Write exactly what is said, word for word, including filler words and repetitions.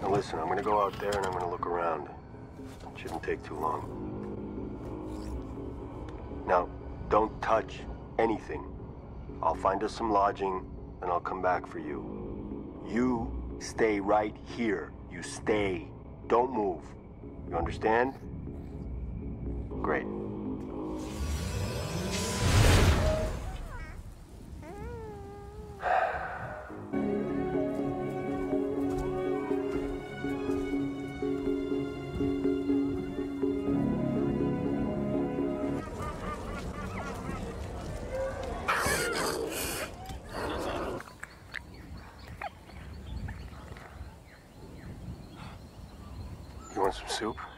Now listen, I'm gonna go out there and I'm gonna look around. It shouldn't take too long. Now, don't touch anything. I'll find us some lodging, and I'll come back for you. You stay right here. You stay. Don't move. You understand? Great. You want some soup?